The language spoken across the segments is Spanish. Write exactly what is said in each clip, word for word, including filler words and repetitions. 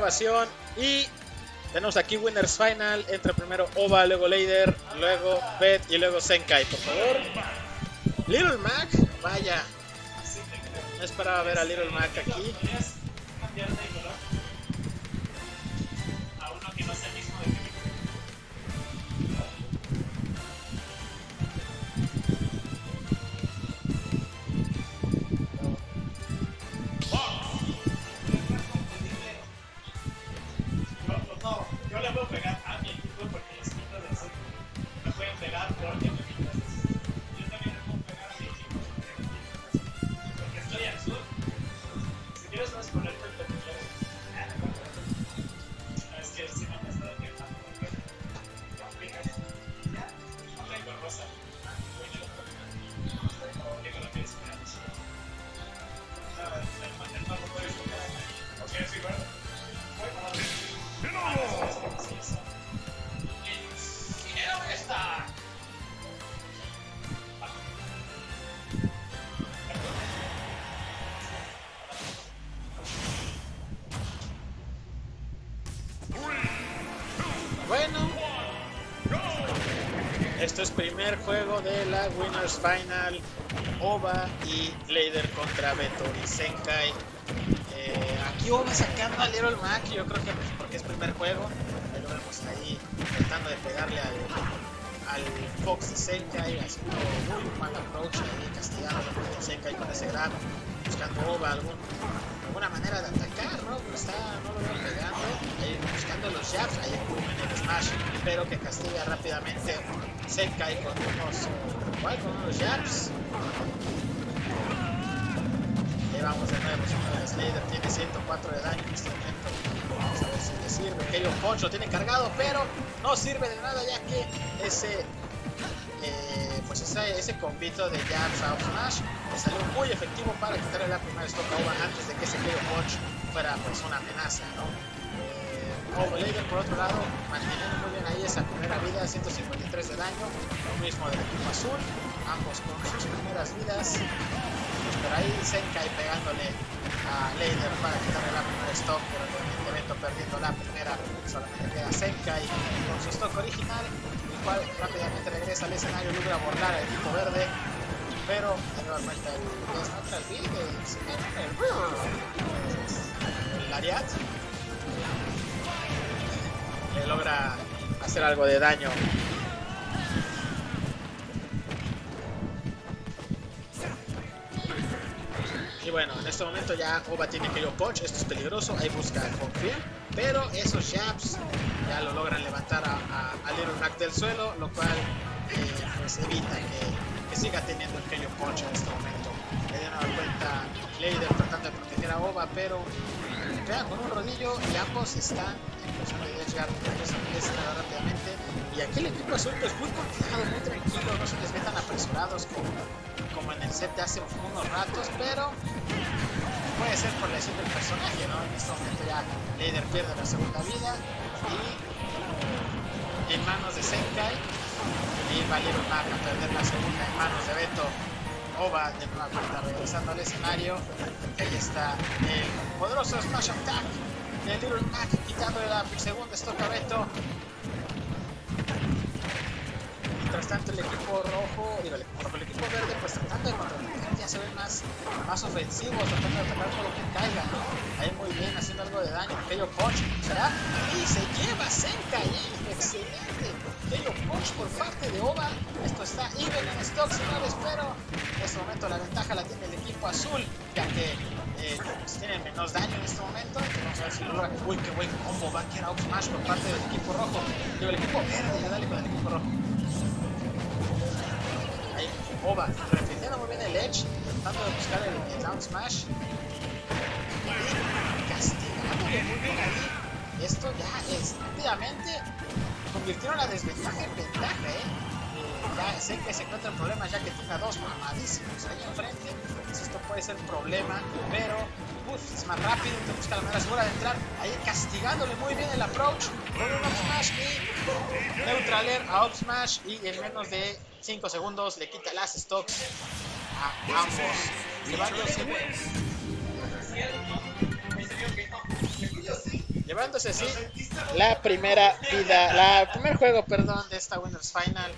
Y tenemos aquí Winners Final. Entra primero Ova, luego Leider, luego Bet y luego Zenkai, por favor. Little Mac, vaya. No esperaba ver a Little Mac aquí. Bueno, esto es primer juego de la Winners Final. Ova y Leider contra Beto y Zenkai. Eh, aquí Ova sacando a Little Mac, yo creo que porque es primer juego. Lo vemos ahí tratando de pegarle al, al Fox de Zenkai, haciendo muy mal approach ahí, castigando a Zenkai con ese grab, buscando Ova algún, alguna manera de atacar, ¿no? Pero está, no lo veo pegando, ahí buscando los jabs, ahí en el smash, pero que castiga rápidamente Zenkai con unos, igual con unos jabs. Ahí vamos de nuevo, señores. Leider tiene ciento cuatro de daño en este momento. Vamos a ver si le sirve. K O Punch lo tiene cargado, pero no sirve de nada ya que ese eh, pues ese, ese combito de jabs a smash le salió muy efectivo para quitarle la primera stock a Ova antes de que ese K O Punch fuera pues una amenaza, ¿no? Eh, Ova Leider por otro lado manteniendo muy bien ahí esa primera vida, ciento cincuenta y tres de daño, lo mismo del equipo azul, ambos con sus primeras vidas. Pero ahí Zenkai pegándole a Leider para quitarle la primera stock, pero obviamente Beto perdiendo la primera, solamente queda Zenkai con su stock original, el cual rápidamente regresa al escenario, logra borrar al equipo verde, pero nuevamente es otra el build, el Lariat le logra hacer algo de daño. Y bueno, en este momento ya Ova tiene K O Punch, esto es peligroso, ahí busca Confirm, pero esos jabs ya lo logran levantar a, a, a Little Mac del suelo, lo cual eh, pues evita que, que siga teniendo el K O Punch en este momento. Le dieron a cuenta Leider tratando de proteger a Ova, pero queda con un rodillo y ambos están en posición de llegar rápidamente. Y aquí el equipo azul es muy confiado, muy tranquilo, no se les ve tan apresurados como, como en el set de hace unos ratos, pero puede ser por la lesión del personaje, ¿no? En este momento ya Leider pierde la segunda vida y en manos de Zenkai, y va Little Mac a perder la segunda en manos de Beto. Ova de nueva cuenta regresando al escenario, y ahí está el poderoso Smash Attack de Little Mac quitándole la segunda stock a Beto. Mientras tanto el equipo rojo, digo el equipo rojo, el equipo verde pues tratando de contraatacar, ya se ven más, más ofensivos, tratando de atacar todo lo que caiga, ¿no? Ahí muy bien, haciendo algo de daño, K O Punch, ¿será? Y se lleva Zenkai, ¿eh? Excelente K O Punch por parte de Ova. Esto está even en stock, señores, pero en este momento la ventaja la tiene el equipo azul, ya que eh, pues tienen menos daño en este momento. Vamos a ver si lo logra. Uy, qué buen combo, va a quedar out smash por parte del equipo rojo, digo el equipo verde, dale con el equipo rojo. Ahí, Ova, repitiendo muy bien el edge, tratando de buscar el, el down smash y castigándole muy bien ahí. Esto ya es rápidamente convirtieron la desventaja en ventaja, ¿eh? eh ya sé que se encuentran problemas ya que tiene a dos mamadísimos ahí enfrente, entonces esto puede ser un problema, pero uf, es más rápido, te busca la manera segura de entrar, ahí castigándole muy bien el approach, con un up smash y neutraler a up smash, y en menos de cinco segundos le quita las stocks a ambos, llevándose llevándose así la primera vida, la primer juego, perdón, de esta Winners Final.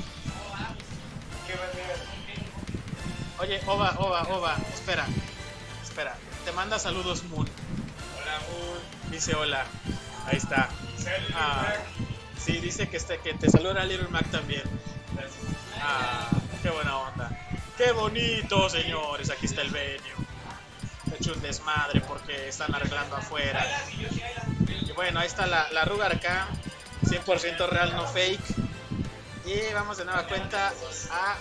Oye, Ova, Ova, Ova, espera, espera, te manda saludos Moon. Hola, Moon. Dice hola, ahí está. Ah, sí, dice que, este, que te saluda Little Mac también. Ah, qué buena onda. Qué bonito, señores, aquí está el venue. He hecho un desmadre porque están arreglando afuera. Y bueno, ahí está la, la Ruger acá, cien por ciento real, no fake. Y vamos de nueva cuenta a...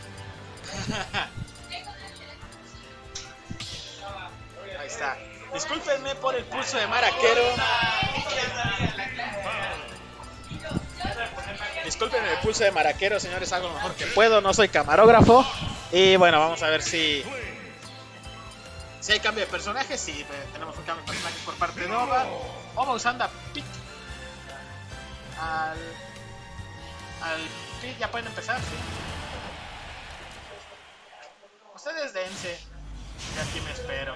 Ahí está. Discúlpenme por el pulso de maraquero. Discúlpenme el pulso de maraquero, señores, hago lo mejor que puedo, no soy camarógrafo. Y bueno, vamos a ver si... Si hay cambio de personajes, sí, tenemos un cambio de personajes por parte de Ova. Ova usando a Pit. Al... Al Pit ya pueden empezar, sí. Ustedes dense. Y aquí me espero.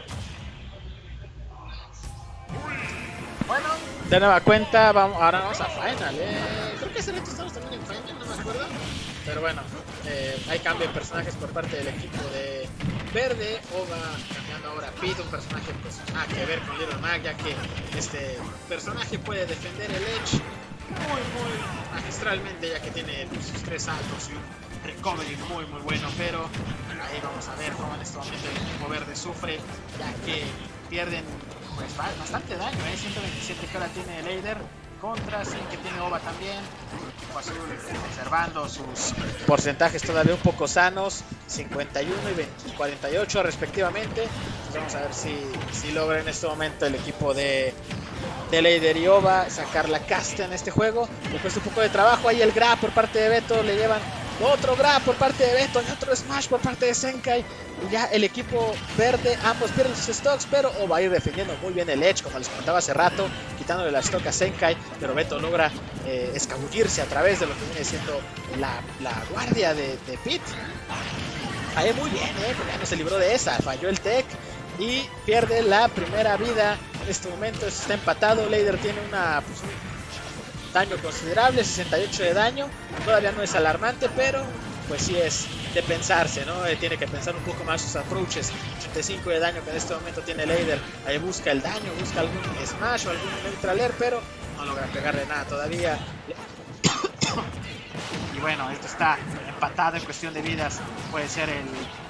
Bueno, de nueva cuenta, vamos, ahora vamos a Final. Eh. Creo que ese reto estamos también en Final, no me acuerdo. Pero bueno, eh, hay cambio de personajes por parte del equipo de Verde. Ova cambiando ahora a Pete, un personaje pues nada que ver con Little Mac, ya que este personaje puede defender el Edge muy muy magistralmente, ya que tiene pues, sus tres saltos y un recovery muy muy bueno. Pero ahí vamos a ver cómo en este momento el equipo Verde sufre, ya que pierden pues bastante daño, ¿eh? ciento veintisiete que ahora tiene el Eider contra cien que tiene Ova también. El equipo azul conservando sus porcentajes todavía un poco sanos, cincuenta y uno y cuarenta y ocho respectivamente. Pues vamos a ver si, si logra en este momento el equipo de, de Eider y Ova sacar la casta en este juego. Le cuesta un poco de trabajo, ahí el grab por parte de Beto, le llevan otro grab por parte de Beto y otro smash por parte de Zenkai. Y ya el equipo Verde, ambos pierden sus stocks, pero Ova va a ir defendiendo muy bien el Edge, como les comentaba hace rato, quitándole la stock a Zenkai, pero Beto logra eh, escabullirse a través de lo que viene siendo la, la guardia de, de Pit. Ahí muy bien, eh, porque ya no se libró de esa, falló el tech y pierde la primera vida. En este momento está empatado, Leider tiene una... Pues, un daño considerable, sesenta y ocho de daño, todavía no es alarmante, pero pues sí es de pensarse, ¿no? Eh, tiene que pensar un poco más sus approaches. ochenta y cinco de daño que en este momento tiene Leider, ahí busca el daño, busca algún smash o algún neutral air, pero no logra pegarle nada todavía. Y bueno, esto está empatado en cuestión de vidas, puede ser el...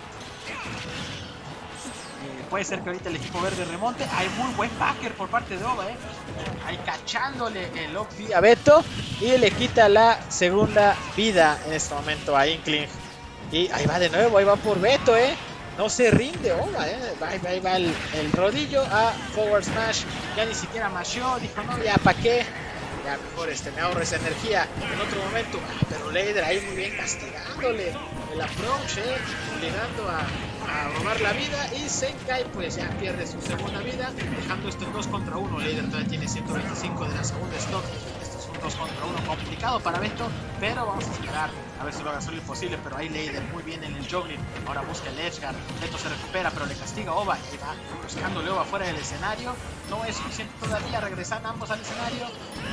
Puede ser que ahorita el equipo Verde remonte. Hay muy buen backer por parte de Ova, ¿eh? Ahí cachándole el O P a Beto. Y le quita la segunda vida en este momento a Inkling. Y ahí va de nuevo, ahí va por Beto, ¿eh? No se rinde Ova, ¿eh? Ahí va, ahí va el, el rodillo a Forward Smash. Ya ni siquiera masheó, dijo, no, ya, ¿para qué? Ya mejor este, me ahorro esa energía en otro momento. Ah, pero Leider ahí muy bien castigándole el approach, ¿eh? Obligando a... a robar la vida, y Zenkai pues ya pierde su segunda vida, dejando esto en dos contra uno. Leider todavía tiene ciento veinticinco de la segunda stock. Esto es un dos contra uno complicado para Beto, pero vamos a esperar a ver si logra hacer lo imposible. Pero ahí Leider muy bien en el juggling, ahora busca el Edgeguard. Beto se recupera, pero le castiga a Ova y va buscándole Ova fuera del escenario. No es suficiente todavía, regresan ambos al escenario.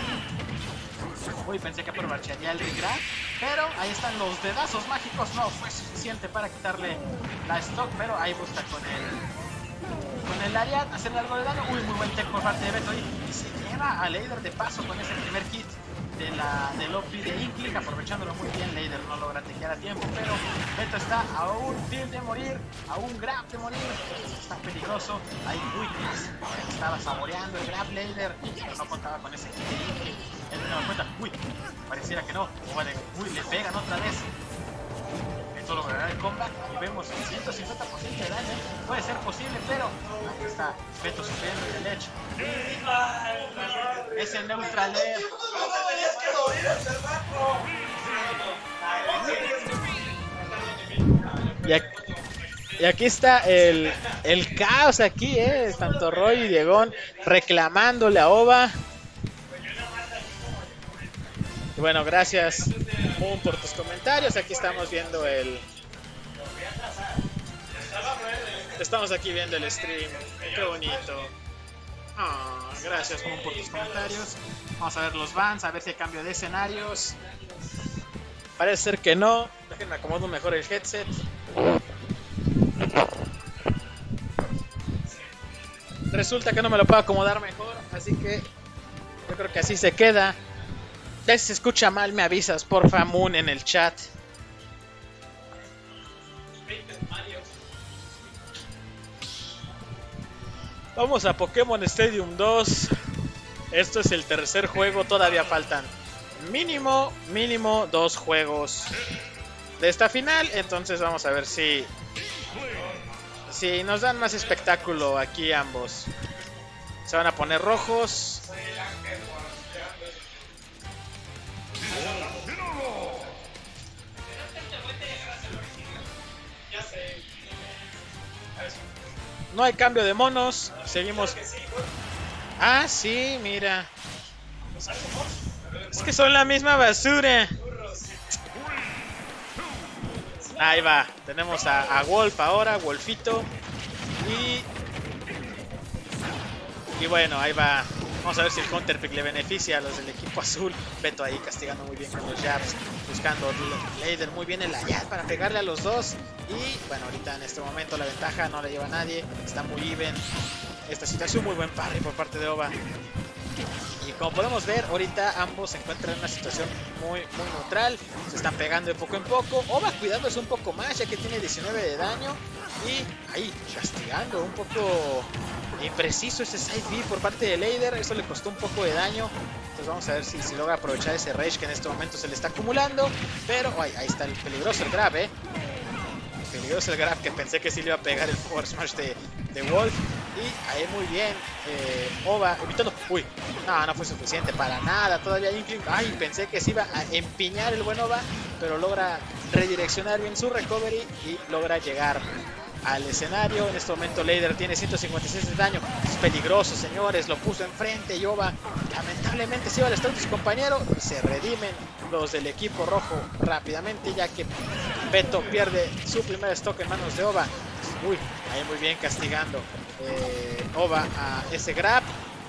Uy, pensé que aprovecharía el regrab, pero ahí están los dedazos mágicos. No fue suficiente para quitarle la stock, pero ahí busca con el con el Ariad hacerle algo de daño. Uy, muy buen tech por parte de Beto, y se lleva a Leider de paso con ese primer hit de la, del O P de Inkling, aprovechándolo muy bien. Leider no logra tequear a tiempo, pero Beto está a un kill de morir, a un grab de morir. Está peligroso. Ahí, uy, estaba saboreando el grab Leider, pero no contaba con ese hit de Inkling. Él me da cuenta, uy, pareciera que no. Uy, le pegan otra vez. Esto logrará el comeback y vemos ciento cincuenta por ciento de daño. Puede ser posible, pero aquí está Beto sufriendo el Edge. Es el neutral air. Y aquí, y aquí está el, el caos aquí, eh. Tanto Roy y Diegón reclamándole a Ova. Y bueno, gracias Moon por tus comentarios. Aquí estamos viendo el... Estamos aquí viendo el stream. Qué bonito. Oh, gracias Moon, por tus comentarios. Vamos a ver los bans, a ver si hay cambio de escenarios. Parece ser que no. Déjenme acomodo mejor el headset. Resulta que no me lo puedo acomodar mejor, así que yo creo que así se queda. Ya si se escucha mal me avisas, porfa, Moon, en el chat. Vamos a Pokémon Stadium dos. Esto es el tercer juego, todavía faltan mínimo, mínimo dos juegos de esta final. Entonces vamos a ver si si nos dan más espectáculo aquí ambos. Se van a poner rojos. No hay cambio de monos. Seguimos. Ah, sí, mira. Es que son la misma basura. Ahí va. Tenemos a, a Wolf ahora, Wolfito. Y... Y bueno, ahí va. Vamos a ver si el Counterpick le beneficia a los del equipo azul. Beto ahí castigando muy bien con los jabs. Buscando Leider muy bien en la jab para pegarle a los dos. Y bueno, ahorita en este momento la ventaja no la lleva nadie. Está muy even esta situación. Muy buen parry por parte de Ova. Y como podemos ver, ahorita ambos se encuentran en una situación muy, muy neutral. Se están pegando de poco en poco. Ova cuidándose un poco más, ya que tiene diecinueve de daño. Y ahí castigando un poco impreciso ese side B por parte de Leider. Eso le costó un poco de daño. Entonces vamos a ver si, si logra aprovechar ese rage que en este momento se le está acumulando. Pero ay, ahí está el peligroso el grab, eh. Peligroso el grab, que pensé que sí le iba a pegar el forward smash de, de Wolf. Y ahí muy bien, eh, Ova evitando. Uy, no, no fue suficiente para nada. Todavía Inkling. Ay, pensé que se iba a empiñar el buen Ova, pero logra redireccionar bien su recovery y logra llegar al escenario. En este momento Leider tiene ciento cincuenta y seis de daño. Es peligroso, señores. Lo puso enfrente y Ova lamentablemente se iba al stop de su compañero. Y se redimen los del equipo rojo rápidamente, ya que Beto pierde su primer stock en manos de Ova. Uy, ahí muy bien castigando eh, Ova a ese grab.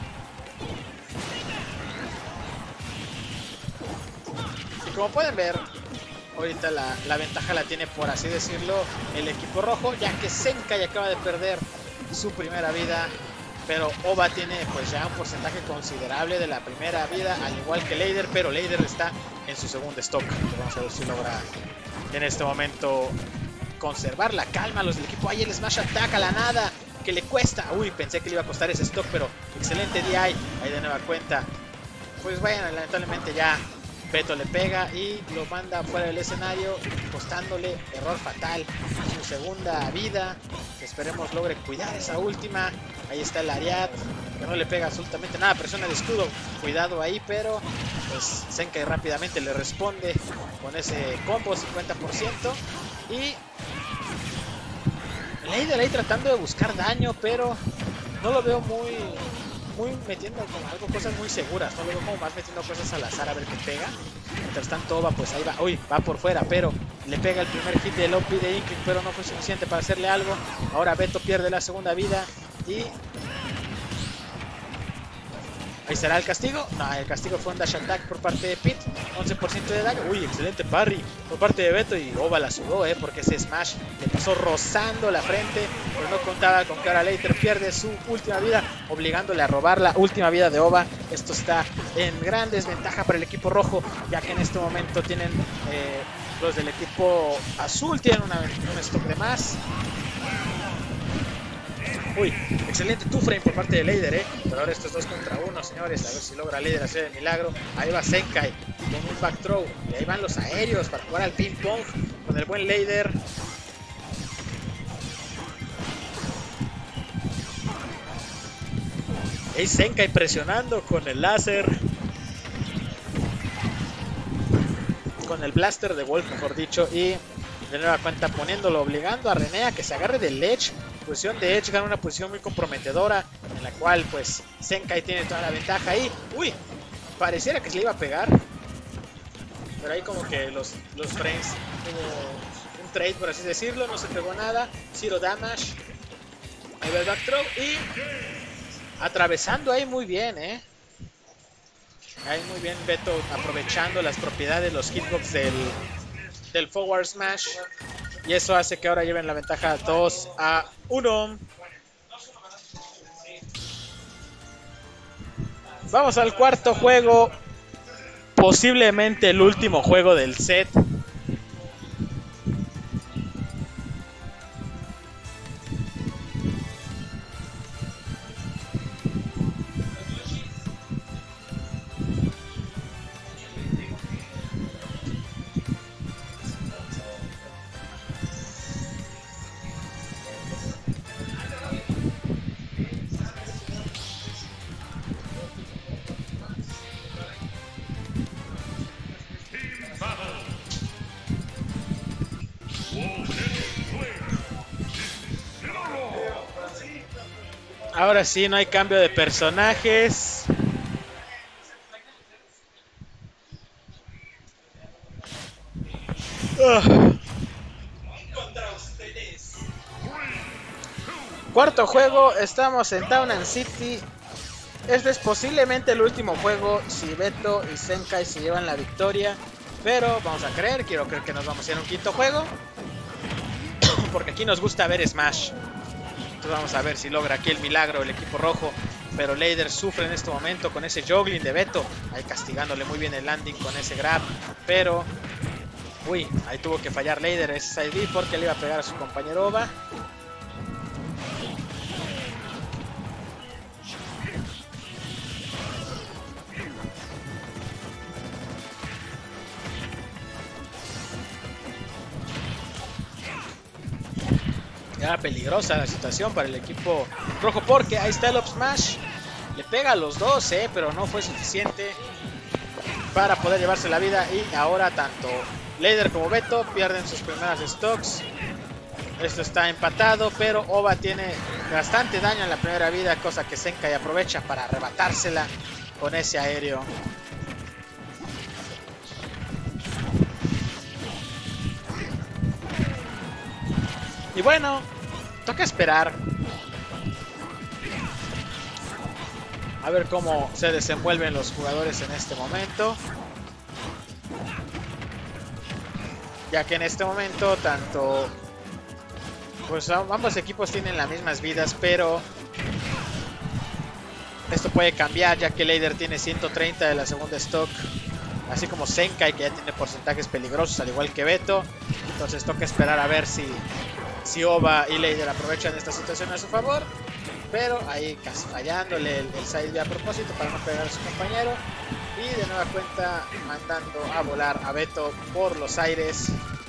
Y como pueden ver, ahorita la, la ventaja la tiene, por así decirlo, el equipo rojo, ya que Zenkai acaba de perder su primera vida. Pero Ova tiene pues ya un porcentaje considerable de la primera vida, al igual que Leider, pero Leider está en su segundo stock. Vamos a ver si logra en este momento conservar la calma. Los del equipo, ahí el smash attack a la nada, que le cuesta. Uy, pensé que le iba a costar ese stock, pero excelente D I. Ahí de nueva cuenta. Pues bueno, lamentablemente ya Beto le pega y lo manda fuera del escenario, costándole error fatal su segunda vida. Que esperemos logre cuidar esa última. Ahí está el Ariat, que no le pega absolutamente nada. Presiona el escudo, cuidado ahí, pero pues Zenkai rápidamente le responde con ese combo cincuenta por ciento. Y Leider ahí tratando de buscar daño, pero no lo veo muy... muy metiendo como algo, cosas muy seguras. No lo veo como más metiendo cosas al azar a ver qué pega. Mientras tanto Ova pues ahí va. Uy, va por fuera, pero le pega el primer hit del O P de Inkling, pero no fue suficiente para hacerle algo. Ahora Beto pierde la segunda vida y... ¿ahí será el castigo? No, el castigo fue un dash attack por parte de Pit. once por ciento de daño. Uy, excelente parry por parte de Beto. Y Ova la sudó, eh, porque ese smash le pasó rozando la frente. Pero no contaba con que ahora Leider pierde su última vida, obligándole a robar la última vida de Ova. Esto está en gran desventaja para el equipo rojo, ya que en este momento tienen eh, los del equipo azul tienen una, un stock de más. Uy, excelente two-frame por parte de Leider, eh. Pero ahora estos dos contra uno, señores. A ver si logra Leider hacer el milagro. Ahí va Zenkai con un back throw. Y ahí van los aéreos para jugar al ping pong con el buen Leider. Ahí Zenkai presionando con el láser. Con el blaster de Wolf, mejor dicho. Y de nueva cuenta poniéndolo, obligando a René a que se agarre del Edge. Posición de Edge, gana una posición muy comprometedora, en la cual pues Zenkai tiene toda la ventaja ahí. Uy, pareciera que se le iba a pegar, pero ahí como que los, los frames tuvo un trade, por así decirlo. No se pegó nada, zero damage. Ahí va el back throw y atravesando ahí muy bien, ¿eh? Ahí muy bien Beto aprovechando las propiedades, los hitbox del, del forward smash. Y eso hace que ahora lleven la ventaja dos a uno. Vamos al cuarto juego. Posiblemente el último juego del set. Ahora sí, no hay cambio de personajes. Uh. Cuarto juego, estamos en Town and City. Este es posiblemente el último juego si Beto y Zenkai se llevan la victoria. Pero vamos a creer, quiero creer que nos vamos a ir a un quinto juego. Porque aquí nos gusta ver Smash. Entonces vamos a ver si logra aquí el milagro el equipo rojo. Pero Leider sufre en este momento con ese juggling de Beto. Ahí castigándole muy bien el landing con ese grab. Pero, uy, ahí tuvo que fallar Leider ese side B porque le iba a pegar a su compañero Ova. Era peligrosa la situación para el equipo rojo porque ahí está el up smash. Le pega a los dos, eh, pero no fue suficiente para poder llevarse la vida. Y ahora tanto Leider como Beto pierden sus primeras stocks. Esto está empatado, pero Ova tiene bastante daño en la primera vida, cosa que Zenkai aprovecha para arrebatársela con ese aéreo. Y bueno, toca esperar a ver cómo se desenvuelven los jugadores en este momento. Ya que en este momento tanto, pues ambos equipos tienen las mismas vidas, pero esto puede cambiar ya que Leider tiene ciento treinta de la segunda stock. Así como Zenkai, que ya tiene porcentajes peligrosos al igual que Beto. Entonces toca esperar a ver si Si Ova y Leider aprovechan esta situación a su favor. Pero ahí casi fallándole el, el side B a propósito para no pegar a su compañero. Y de nueva cuenta mandando a volar a Beto por los aires.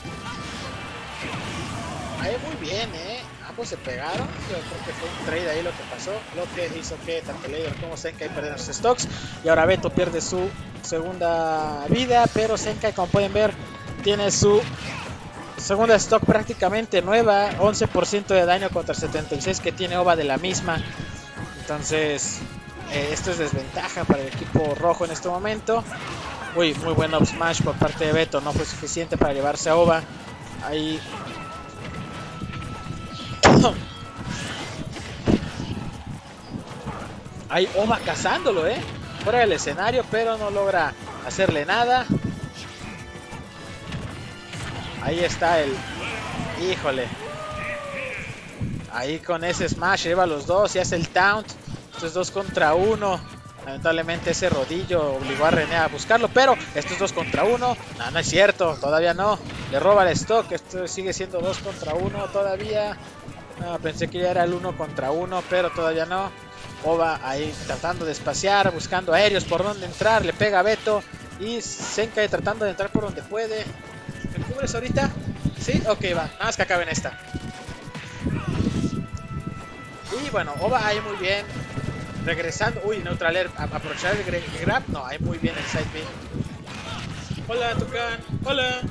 Ahí muy bien, eh. Ambos se pegaron. Yo creo que fue un trade ahí lo que pasó. Lo que hizo que tanto Leider como Zenkai perdieran sus stocks. Y ahora Beto pierde su segunda vida. Pero Zenkai, como pueden ver, tiene su segunda stock prácticamente nueva, once por ciento de daño contra setenta y seis que tiene Ova de la misma. Entonces eh, esto es desventaja para el equipo rojo en este momento. Uy, muy buen up smash por parte de Beto, no fue suficiente para llevarse a Ova. Ahí Ahí Ova cazándolo, eh fuera del escenario, pero no logra hacerle nada. Ahí está el... Híjole. Ahí con ese smash lleva a los dos y hace el taunt. Esto es dos contra uno. Lamentablemente ese rodillo obligó a René a buscarlo, pero esto es dos contra uno. No, no es cierto, todavía no. Le roba el stock, esto sigue siendo dos contra uno todavía. No, pensé que ya era el uno contra uno, pero todavía no. Ova ahí tratando de espaciar, buscando aéreos por donde entrar. Le pega a Beto y Zenkai tratando de entrar por donde puede. ¿Me cubres ahorita? Sí, ok, va. Nada más que acaben esta. Y bueno, Ova ahí muy bien. Regresando. Uy, neutraler. Aprovechar el grab. No, ahí muy bien el side B. Hola, Tucán. Hola.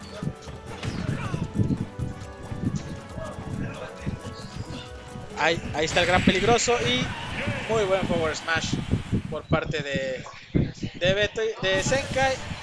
Ahí, ahí está el gran peligroso. Y muy buen forward smash por parte de, de Beto y de Zenkai.